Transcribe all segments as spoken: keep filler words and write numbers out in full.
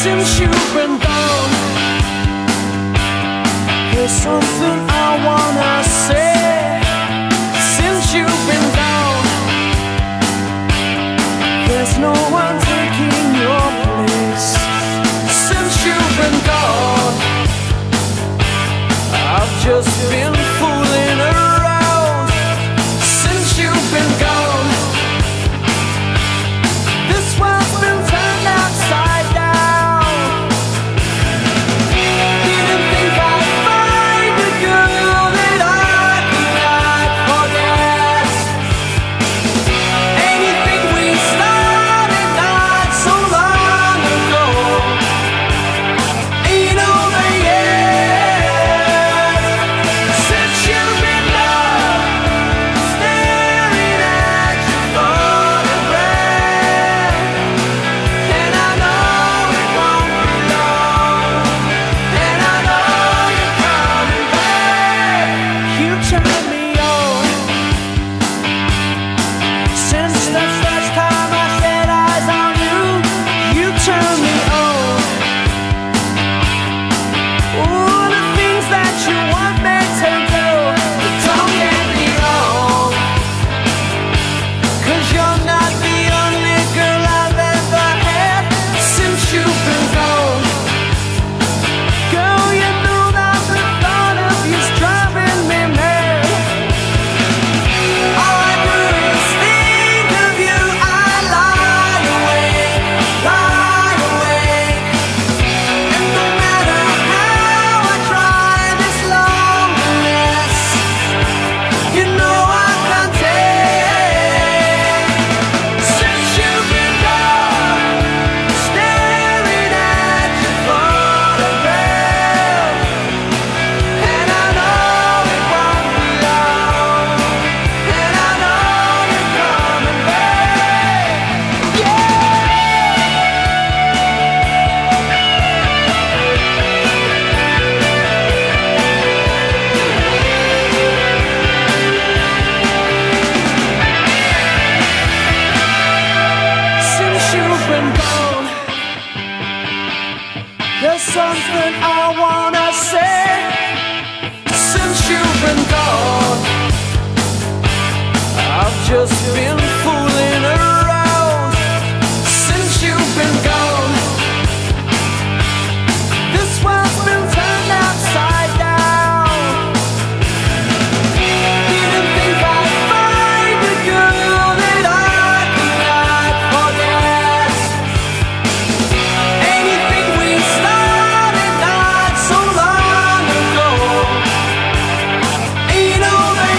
since you've been gone. There's something I wanna say. Since you've been gone, there's no one taking your place. Since you've been gone, I've just been fooling around. Since you've been gone, this world's been turned upside down. Didn't think I'd find a girl that I could not forget. Anything we started not so long ago ain't over yet. Since you've been gone, staring at your photograph, and I know it won't be long, and I know you're coming back. You turned me on since the first time I set eyes on you. You turned me on. All the things that you want me to do, but don't get me wrong, 'cause you're not the only girl I've ever had. Since you've been gone, girl, you know that the thought of you's driving me mad. All I do is think of you. I lie awake, lie awake, and no matter how I try this loneliness, you know I can't take. Since you've been gone, staring at your photograph, and I know it won't be long, and I know you're coming back. Yeah. Since you've been gone, there's something I wanna say. Since you've been gone, I've just been fooling around. Since you've been gone, this world's been turned upside down. Didn't think I'd find a girl that I could not forget. Anything we started not so long ago ain't over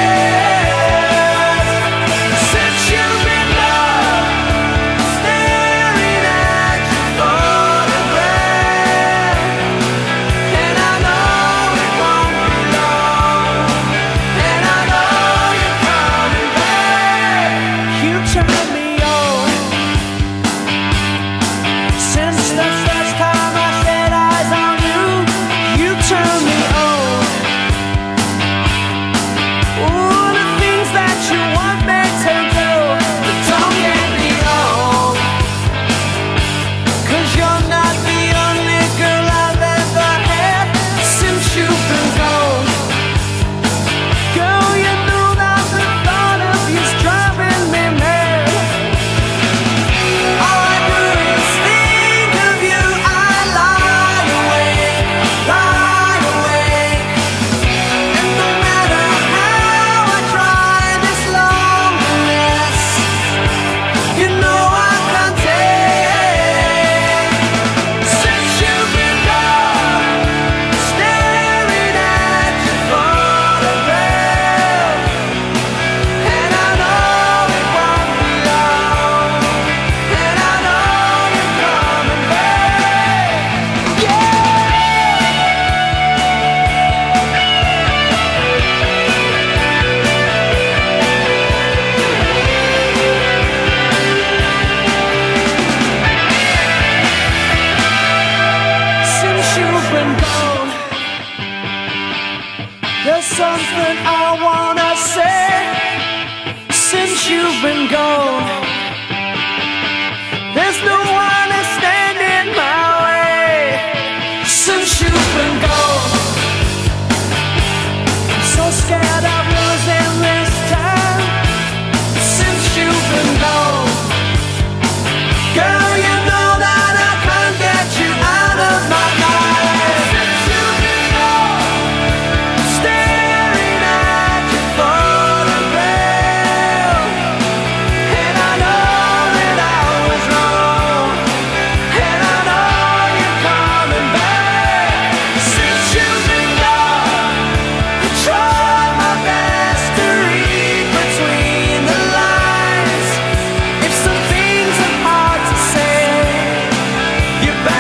yet. Since you've been gone, staring at your photograph, and I know it won't be long, and I know you're coming back. You turned me on since the first time I set eyes on you. You turned me on. All the things that you want me to do, but don't get me wrong, 'cause you're not the only girl I've ever had. Since you've been gone, girl, you know that the thought of you's driving me mad. All I do is think of you. I lie awake, lie awake, and no matter how I try this loneliness, you know I can't take. Since you've been gone, staring at your photograph, and I know it won't be long, and I know you're coming back. Yeah. Since you've been gone, there's something I wanna say. Since you've been gone, there's no one to stand in my You